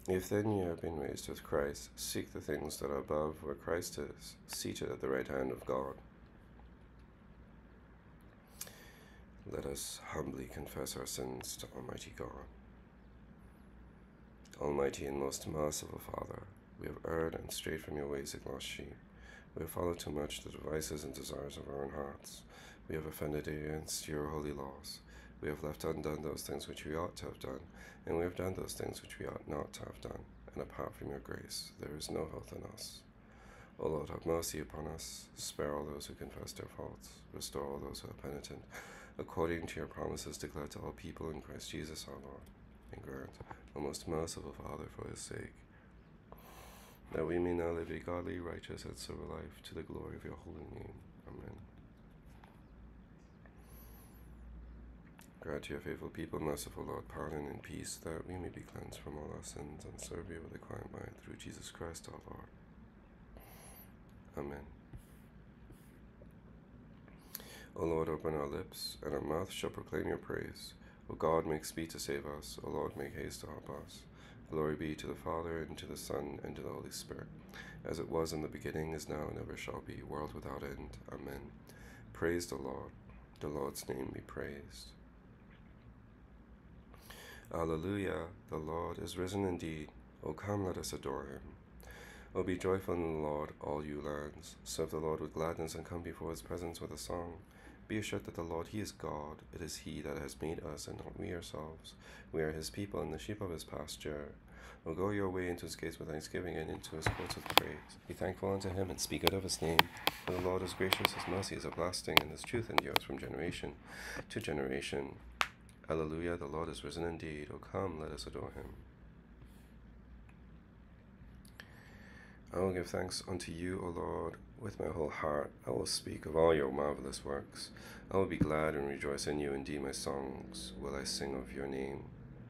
If then ye have been raised with Christ, seek the things that are above, where Christ is, seated at the right hand of God. Let us humbly confess our sins to Almighty God. Almighty and most merciful Father, we have erred and strayed from your ways like lost sheep. We have followed too much the devices and desires of our own hearts. We have offended against your holy laws. We have left undone those things which we ought to have done, and we have done those things which we ought not to have done. And apart from your grace, there is no health in us. O Lord, have mercy upon us. Spare all those who confess their faults. Restore all those who are penitent, according to your promises declared to all people in Christ Jesus our Lord. And grant, O most merciful Father, for his sake, that we may now live a godly, righteous, and sober life to the glory of your holy name. Amen. Grant to your faithful people, merciful Lord, pardon and peace, that we may be cleansed from all our sins and serve you with a quiet mind through Jesus Christ our Lord. Amen. O Lord, open our lips, and our mouth shall proclaim your praise. O God, make speed to save us. O Lord, make haste to help us. Glory be to the Father, and to the Son, and to the Holy Spirit, as it was in the beginning, is now, and ever shall be, world without end. Amen. Praise the Lord. The Lord's name be praised. Alleluia, the Lord is risen indeed. O come, let us adore him. O be joyful in the Lord, all you lands. Serve the Lord with gladness, and come before his presence with a song. Be assured that the Lord, he is God. It is he that has made us, and not we ourselves. We are his people, and the sheep of his pasture. O go your way into his gates with thanksgiving, and into his courts with praise. Be thankful unto him, and speak good of his name. For the Lord is gracious, his mercy is everlasting, and his truth endures from generation to generation. Alleluia, the Lord is risen indeed. O come, let us adore him. I will give thanks unto you, O Lord, with my whole heart. I will speak of all your marvelous works. I will be glad and rejoice in you. Indeed, my songs will I sing of your name.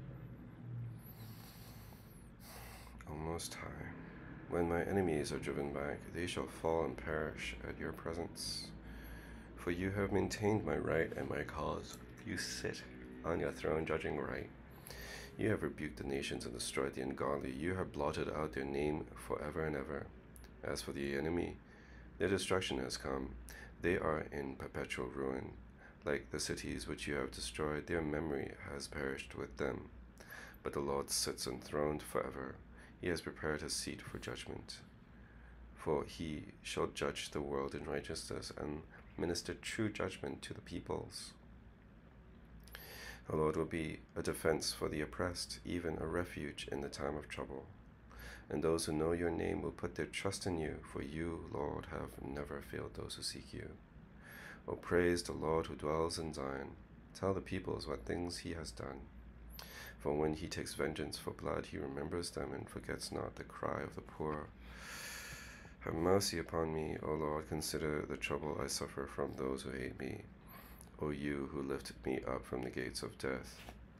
O Most High, when my enemies are driven back, they shall fall and perish at your presence. For you have maintained my right and my cause. You sit on your throne judging right. You have rebuked the nations and destroyed the ungodly. You have blotted out their name forever and ever. As for the enemy, their destruction has come. They are in perpetual ruin. Like the cities which you have destroyed, their memory has perished with them. But the Lord sits enthroned forever. He has prepared his seat for judgment. For he shall judge the world in righteousness and minister true judgment to the peoples. The Lord will be a defense for the oppressed, even a refuge in the time of trouble. And those who know your name will put their trust in you, for you, Lord, have never failed those who seek you. O praise the Lord who dwells in Zion. Tell the peoples what things he has done. For when he takes vengeance for blood, he remembers them and forgets not the cry of the poor. Have mercy upon me, O Lord. Consider the trouble I suffer from those who hate me. O you who lifted me up from the gates of death,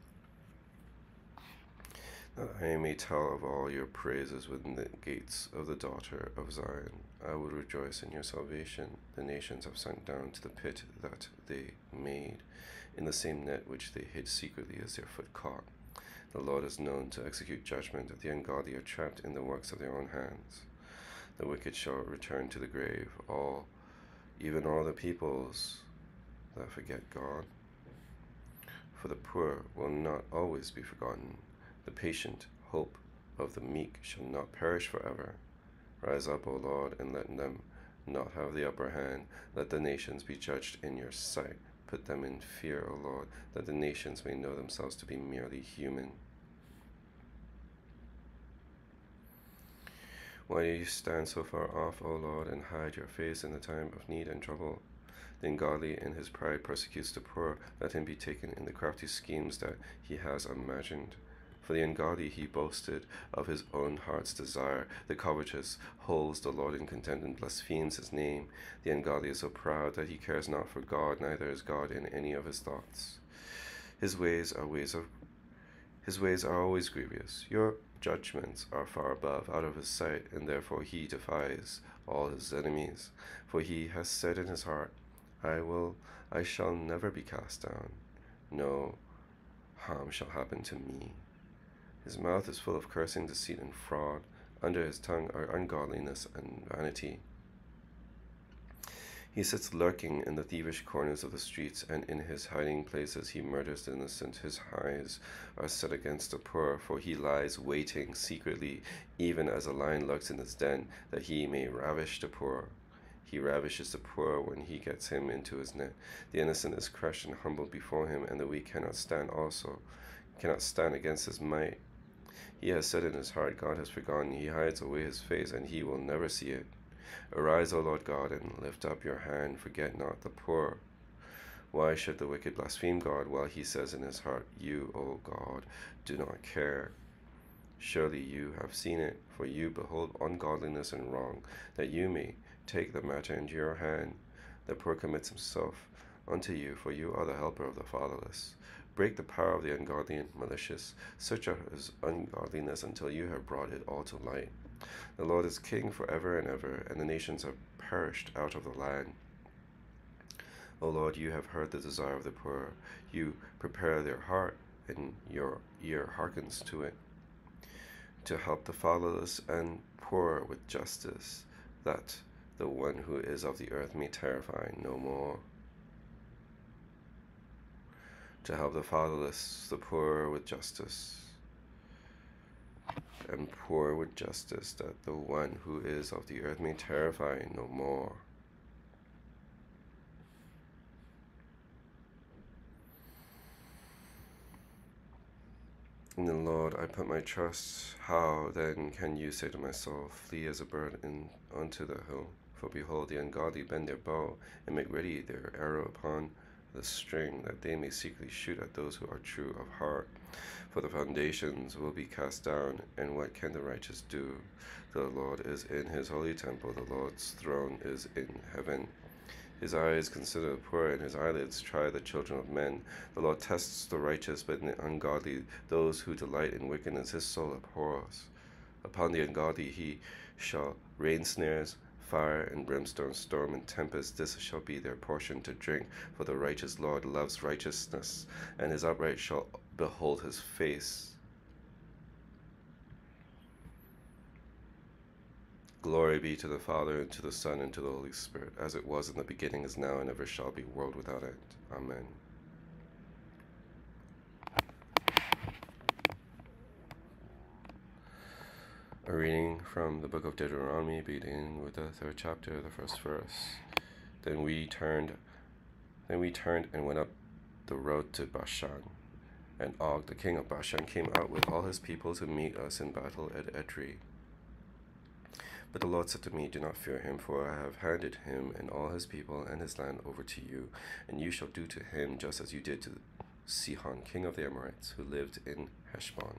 that I may tell of all your praises within the gates of the daughter of Zion. I will rejoice in your salvation. The nations have sunk down to the pit that they made. In the same net which they hid secretly is their foot caught. The Lord is known to execute judgment. The ungodly are trapped in the works of their own hands. The wicked shall return to the grave, even all the peoples that forget God. For the poor will not always be forgotten. The patient hope of the meek shall not perish forever. Rise up, O Lord, and let them not have the upper hand. Let the nations be judged in your sight. Put them in fear, O Lord, that the nations may know themselves to be merely human. Why do you stand so far off, O Lord, and hide your face in the time of need and trouble? The ungodly in his pride persecutes the poor. Let him be taken in the crafty schemes that he has imagined. For the ungodly he boasted of his own heart's desire. The covetous holds the Lord in contempt and blasphemes his name. The ungodly is so proud that he cares not for God, neither is God in any of his thoughts. His ways are always grievous. Your judgments are far above, out of his sight, and therefore he defies all his enemies. For he has said in his heart, I shall never be cast down. No harm shall happen to me. His mouth is full of cursing, deceit, and fraud. Under his tongue are ungodliness and vanity. He sits lurking in the thievish corners of the streets, and in his hiding places he murders the innocent. His eyes are set against the poor, for he lies waiting secretly, even as a lion lurks in his den, that he may ravish the poor. He ravishes the poor when he gets him into his net. The innocent is crushed and humbled before him, and the weak cannot stand against his might. He has said in his heart, God has forgotten. He hides away his face, and he will never see it. Arise, O Lord God, and lift up your hand. Forget not the poor. Why should the wicked blaspheme God while he says in his heart, You, O God, do not care? Surely you have seen it, for you behold ungodliness and wrong, that you may take the matter into your hand. The poor commits himself unto you, for you are the helper of the fatherless. Break the power of the ungodly and malicious. Search out his ungodliness until you have brought it all to light. The Lord is king forever and ever, and the nations have perished out of the land. O Lord, you have heard the desire of the poor. You prepare their heart, and your ear hearkens to it, to help the fatherless and poor with justice, that the one who is of the earth may terrify no more. To help the fatherless, the poor with justice, and poor with justice, that the one who is of the earth may terrify no more. In the Lord I put my trust. How then can you say to my soul, Flee as a bird unto the hill? For behold, the ungodly bend their bow, and make ready their arrow upon the string, that they may secretly shoot at those who are true of heart. For the foundations will be cast down, and what can the righteous do? The Lord is in his holy temple, the Lord's throne is in heaven. His eyes consider the poor, and his eyelids try the children of men. The Lord tests the righteous, but the ungodly, those who delight in wickedness, his soul abhors. Upon the ungodly he shall rain snares, fire and brimstone, storm and tempest. This shall be their portion to drink. For the righteous Lord loves righteousness, and his upright shall behold his face. Glory be to the Father, and to the Son, and to the Holy Spirit, as it was in the beginning, is now, and ever shall be, world without end. Amen. A reading from the book of Deuteronomy, beginning with the 3rd chapter, the 1st verse. Then we turned and went up the road to Bashan. And Og, the king of Bashan, came out with all his people to meet us in battle at Edrei. But the Lord said to me, Do not fear him, for I have handed him and all his people and his land over to you, and you shall do to him just as you did to Sihon, king of the Amorites, who lived in Heshbon.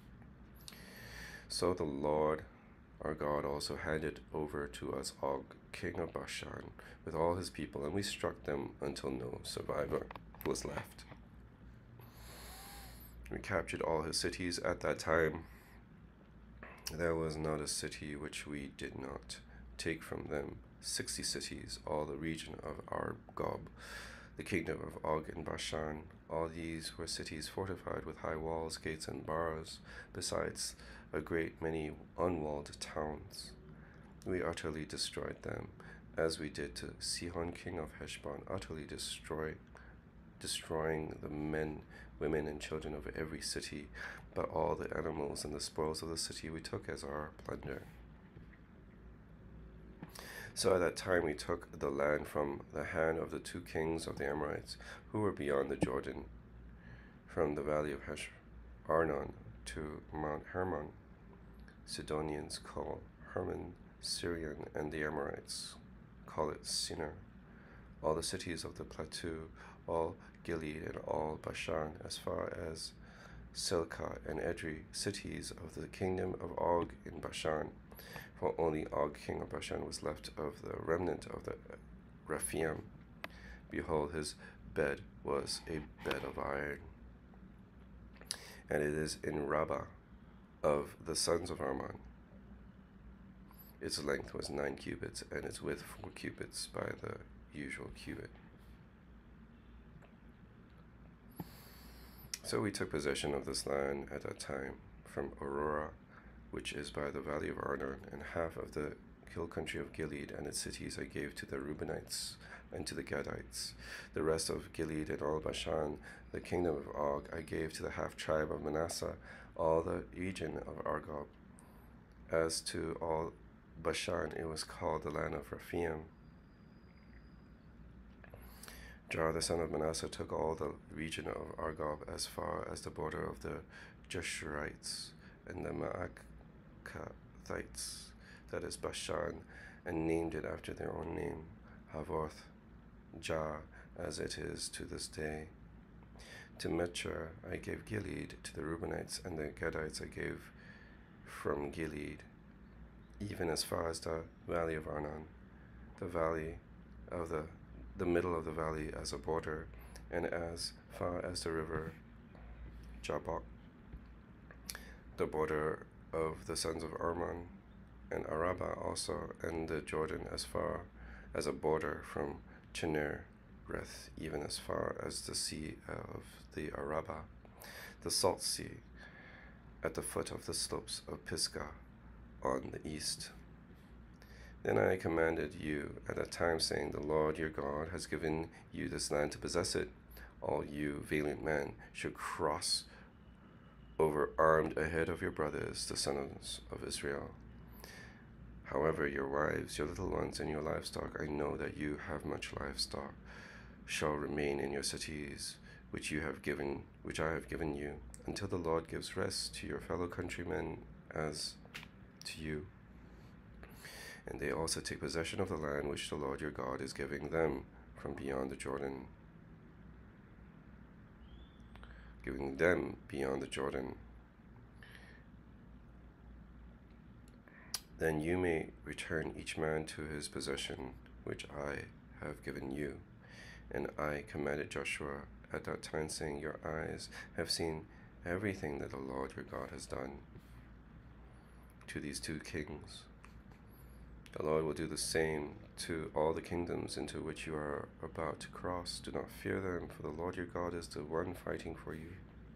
So the Lord our God also handed over to us Og, king of Bashan, with all his people, and we struck them until no survivor was left. We captured all his cities. At that time there was not a city which we did not take from them. 60 cities, all the region of Argob, the kingdom of Og in Bashan. All these were cities fortified with high walls, gates, and bars, besides a great many unwalled towns. We utterly destroyed them, as we did to Sihon, king of Heshbon, utterly destroying the men, women, and children of every city, but all the animals and the spoils of the city we took as our plunder. So at that time we took the land from the hand of the 2 kings of the Amorites, who were beyond the Jordan, from the valley of Arnon to Mount Hermon. Sidonians call Hermon Syrian, and the Amorites call it Sinner. All the cities of the plateau, all Gilead and all Bashan, as far as Silkah and Edrei, cities of the kingdom of Og in Bashan. For only Og, king of Bashan, was left of the remnant of the Rephaim. Behold, his bed was a bed of iron, and it is in Rabbah of the sons of Ammon. Its length was 9 cubits, and its width 4 cubits by the usual cubit. So we took possession of this land at that time, from Aurora, which is by the valley of Arnon, and half of the hill country of Gilead and its cities I gave to the Reubenites and to the Gadites. The rest of Gilead and all Bashan, the kingdom of Og, I gave to the half-tribe of Manasseh, all the region of Argob. As to all Bashan, it was called the land of Rephaim. Jar, the son of Manasseh, took all the region of Argob as far as the border of the Jeshurites and the Maacathites, that is Bashan, and named it after their own name, Havoth Jar, as it is to this day. To Metra I gave Gilead, to the Reubenites and the Gadites I gave from Gilead, even as far as the valley of Arnon, the valley of the middle of the valley as a border, and as far as the river Jabbok, the border of the sons of Armon, and Arabah also, and the Jordan as far as a border from Chinnereth, even as far as the sea of the Arabah, the salt sea, at the foot of the slopes of Pisgah on the east. Then I commanded you at that time, saying, The Lord your God has given you this land to possess it. All you valiant men should cross over armed ahead of your brothers, the sons of Israel. However, your wives, your little ones, and your livestock, I know that you have much livestock, shall remain in your cities, which I have given you, until the Lord gives rest to your fellow countrymen as to you. And they also take possession of the land which the Lord your God is giving them from beyond the Jordan, giving them beyond the Jordan. Then you may return each man to his possession, which I have given you. And I commanded Joshua at that time, saying, Your eyes have seen everything that the Lord your God has done to these two kings. The Lord will do the same to all the kingdoms into which you are about to cross. Do not fear them, for the Lord your God is the one fighting for you.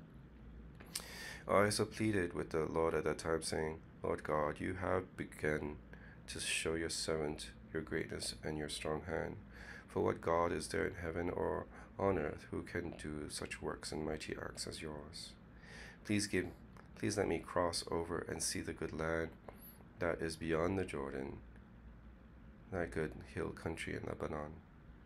I also pleaded with the Lord at that time, saying, Lord God, you have begun to show your servant your greatness and your strong hand. For what God is there in heaven or on earth who can do such works and mighty acts as yours? Please let me cross over and see the good land that is beyond the Jordan, that good hill country in Lebanon.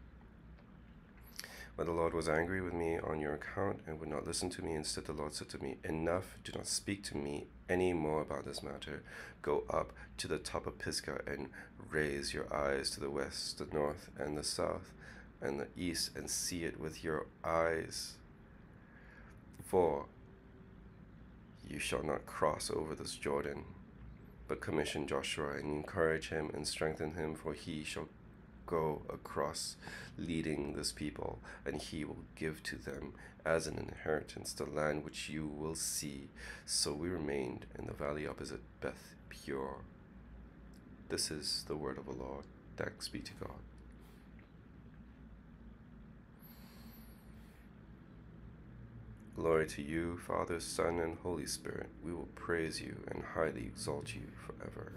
But the Lord was angry with me on your account and would not listen to me. Instead, the Lord said to me, Enough, do not speak to me any more about this matter. Go up to the top of Pisgah and raise your eyes to the west, the north, and the south, and the east, and see it with your eyes. For you shall not cross over this Jordan, but commission Joshua and encourage him and strengthen him, for he shall go across leading this people, and he will give to them as an inheritance the land which you will see. So we remained in the valley opposite Beth Peor. This is the word of the Lord. Thanks be to God. Glory to you, Father, Son, and Holy Spirit. We will praise you and highly exalt you forever.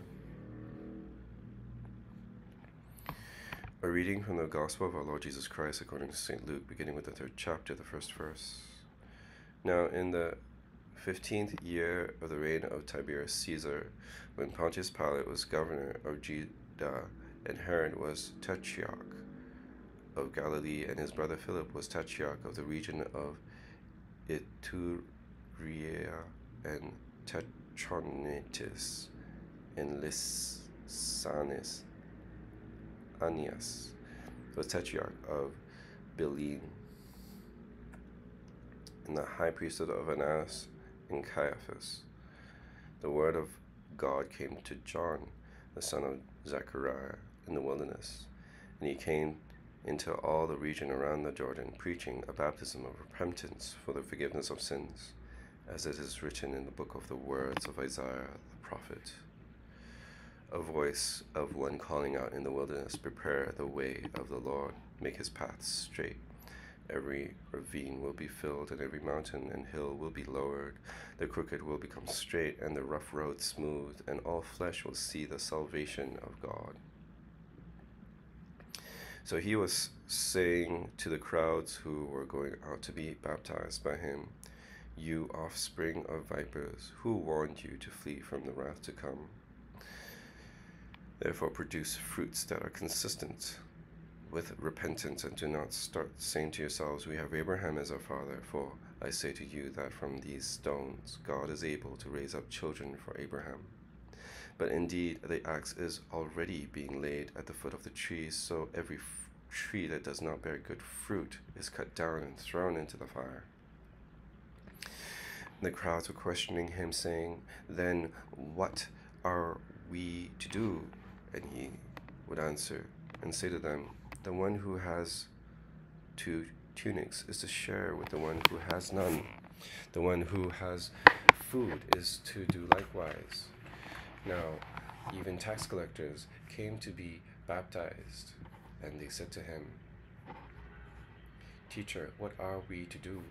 A reading from the Gospel of our Lord Jesus Christ according to St. Luke, beginning with the 3rd chapter, the first verse. Now in the 15th year of the reign of Tiberius Caesar, when Pontius Pilate was governor of Judea, and Herod was tetrarch of Galilee, and his brother Philip was tetrarch of the region of Iturea and Trachonitis, and Lysanias, Aeneas was tetrarch of Bilene, and the high priesthood of Annas and Caiaphas. The word of God came to John, the son of Zechariah, in the wilderness, and he came into all the region around the Jordan, preaching a baptism of repentance for the forgiveness of sins, as it is written in the book of the words of Isaiah the prophet. A voice of one calling out in the wilderness, Prepare the way of the Lord, make his paths straight. Every ravine will be filled, and every mountain and hill will be lowered. The crooked will become straight, and the rough road smooth, and all flesh will see the salvation of God. So he was saying to the crowds who were going out to be baptized by him, "You offspring of vipers, who warned you to flee from the wrath to come? Therefore produce fruits that are consistent with repentance, and do not start saying to yourselves, 'We have Abraham as our father,' for I say to you that from these stones God is able to raise up children for Abraham. But indeed the axe is already being laid at the foot of the trees, so every tree that does not bear good fruit is cut down and thrown into the fire." The crowds were questioning him, saying, "Then what are we to do?" And he would answer and say to them, "The one who has 2 tunics is to share with the one who has none. The one who has food is to do likewise." Now, even tax collectors came to be baptized, and they said to him, "Teacher, what are we to do?"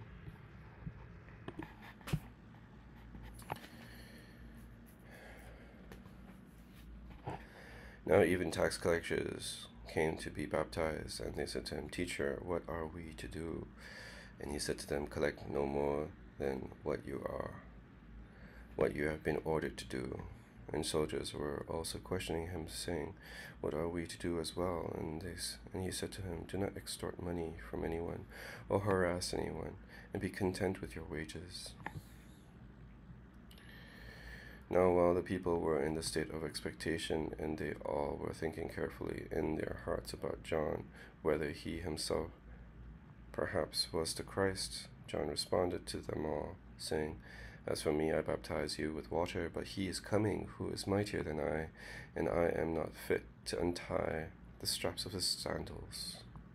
Now, even tax collectors came to be baptized, and they said to him, "Teacher, what are we to do?" And he said to them, "Collect no more than what you have been ordered to do." And soldiers were also questioning him, saying, "What are we to do as well?" And he said to him, "Do not extort money from anyone or harass anyone, and be content with your wages." Now, while the people were in the state of expectation, and they all were thinking carefully in their hearts about John, whether he himself perhaps was the Christ, John responded to them all, saying, "As for me, I baptize you with water, but he is coming who is mightier than I, and I am not fit to untie the straps of his sandals.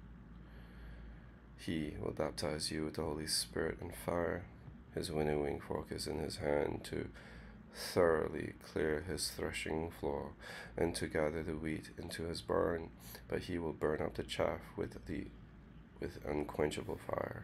He will baptize you with the Holy Spirit and fire. His winnowing fork is in his hand to thoroughly clear his threshing floor, and to gather the wheat into his barn, but he will burn up the chaff with unquenchable fire."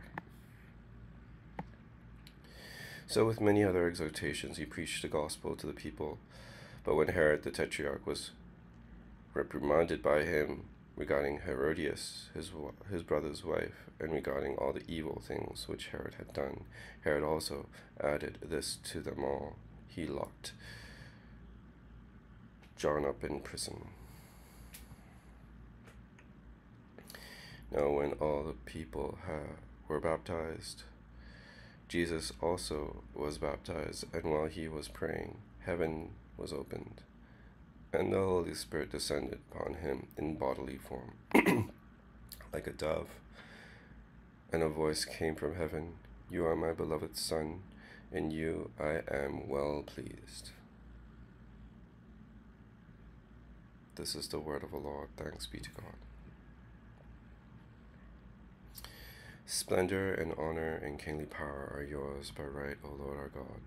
So with many other exhortations he preached the gospel to the people. But when Herod the Tetrarch was reprimanded by him regarding Herodias, his brother's wife, and regarding all the evil things which Herod had done, Herod also added this to them all: he locked John up in prison. Now when all the people were baptized, Jesus also was baptized, and while he was praying, heaven was opened, and the Holy Spirit descended upon him in bodily form, like a dove, and a voice came from heaven, "You are my beloved Son, in you I am well pleased." This is the word of the Lord. Thanks be to God. Splendor and honor and kingly power are yours by right, O Lord our God.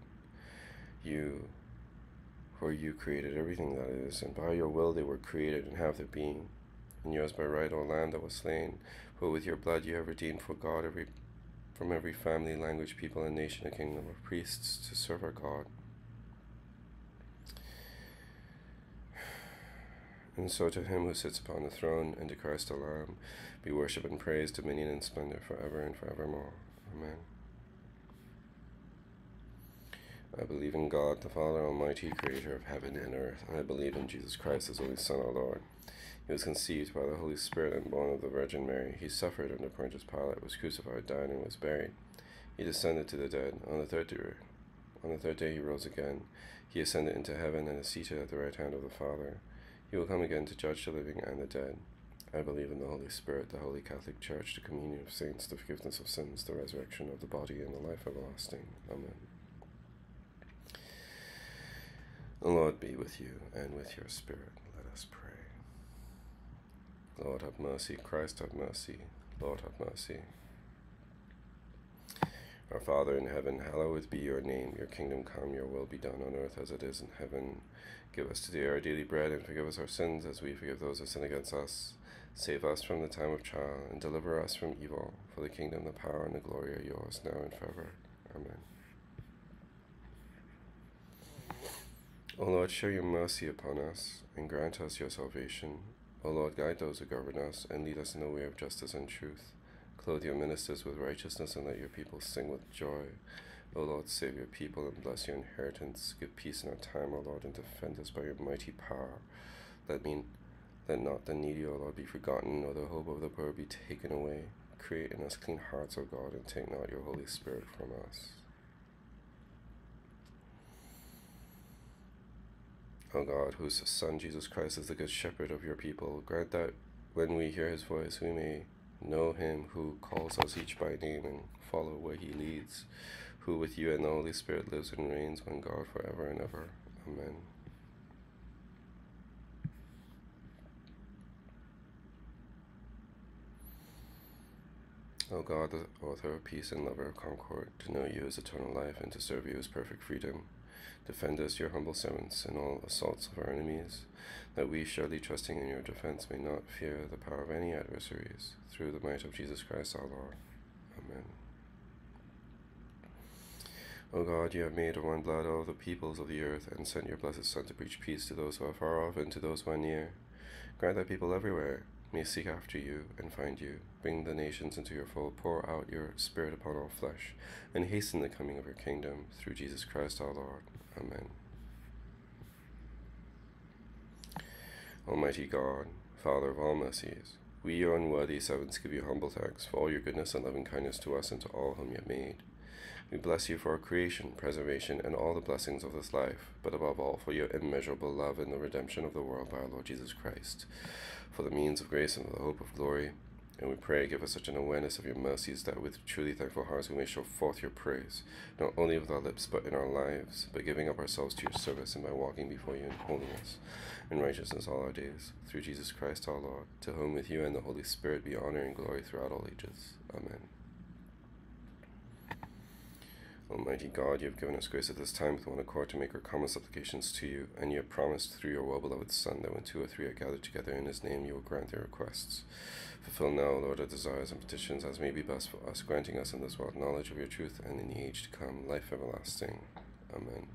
For you created everything that is, and by your will they were created and have their being. And yours by right, O Lamb that was slain, for with your blood you have redeemed for God from every family, language, people, and nation, a kingdom of priests to serve our God. And so to him who sits upon the throne, and to Christ the Lamb, be worship and praise, dominion and splendor forever and forevermore. Amen. I believe in God, the Father Almighty, creator of heaven and earth, and I believe in Jesus Christ, his only Son, our Lord. He was conceived by the Holy Spirit and born of the Virgin Mary. He suffered under Pontius Pilate, was crucified, died, and was buried. He descended to the dead. On the third day he rose again. He ascended into heaven and is seated at the right hand of the Father. He will come again to judge the living and the dead. I believe in the Holy Spirit, the Holy Catholic Church, the communion of saints, the forgiveness of sins, the resurrection of the body, and the life everlasting. Amen. The Lord be with you, and with your spirit. Let us pray. Lord, have mercy. Christ, have mercy. Lord, have mercy. Our Father in heaven, hallowed be your name. Your kingdom come, your will be done on earth as it is in heaven. Give us today our daily bread, and forgive us our sins as we forgive those who sin against us. Save us from the time of trial, and deliver us from evil. For the kingdom, the power, and the glory are yours, now and forever. Amen. O Lord, show your mercy upon us, and grant us your salvation. O Lord, guide those who govern us, and lead us in the way of justice and truth. Clothe your ministers with righteousness, and let your people sing with joy. O Lord, save your people, and bless your inheritance. Give peace in our time, O Lord, and defend us by your mighty power. Let not the needy, O Lord, be forgotten, nor the hope of the poor be taken away. Create in us clean hearts, O God, and take not your Holy Spirit from us. O God, whose Son Jesus Christ is the good shepherd of your people, grant that when we hear his voice we may know him who calls us each by name and follow where he leads, who with you and the Holy Spirit lives and reigns, one God, forever and ever. Amen. O God, the author of peace and lover of concord, to know you is eternal life, and to serve you is perfect freedom. Defend us, your humble servants, in all assaults of our enemies, that we, surely trusting in your defense, may not fear the power of any adversaries, through the might of Jesus Christ our Lord. Amen. O God, you have made of one blood all the peoples of the earth, and sent your blessed Son to preach peace to those who are far off and to those who are near. Grant that people everywhere may seek after you and find you. Bring the nations into your fold, pour out your Spirit upon all flesh, and hasten the coming of your kingdom, through Jesus Christ our Lord. Amen. Almighty God, Father of all mercies, we, your unworthy servants, give you humble thanks for all your goodness and loving kindness to us and to all whom you have made. We bless you for our creation, preservation, and all the blessings of this life, but above all for your immeasurable love and the redemption of the world by our Lord Jesus Christ, for the means of grace and the hope of glory. And we pray, give us such an awareness of your mercies that with truly thankful hearts we may show forth your praise, not only with our lips but in our lives, by giving up ourselves to your service and by walking before you in holiness and righteousness all our days, through Jesus Christ our Lord, to whom with you and the Holy Spirit be honor and glory throughout all ages. Amen. Almighty God, you have given us grace at this time with one accord to make our common supplications to you, and you have promised through your well-beloved Son that when two or three are gathered together in his name, you will grant their requests. Fulfill now, Lord, our desires and petitions as may be best for us, granting us in this world knowledge of your truth, and in the age to come, life everlasting. Amen.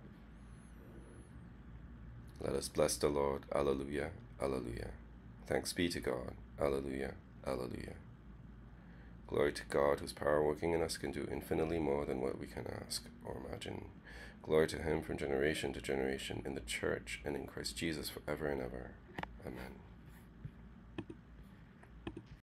Let us bless the Lord. Alleluia, alleluia. Thanks be to God. Alleluia, alleluia. Glory to God, whose power working in us can do infinitely more than what we can ask or imagine. Glory to him from generation to generation, in the church and in Christ Jesus forever and ever. Amen.